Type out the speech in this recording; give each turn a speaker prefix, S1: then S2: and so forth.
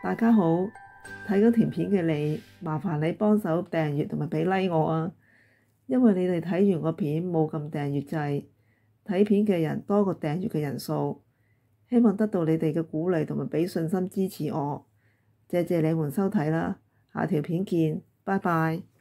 S1: 大家好，睇咗條片嘅你，麻煩你幫手訂閱同埋俾 like 我啊！因為你哋睇完個片冇撳訂閱掣，睇片嘅人多過訂閱嘅人數，希望得到你哋嘅鼓勵同埋俾信心支持我，謝謝你們收睇啦，下條片見，拜拜。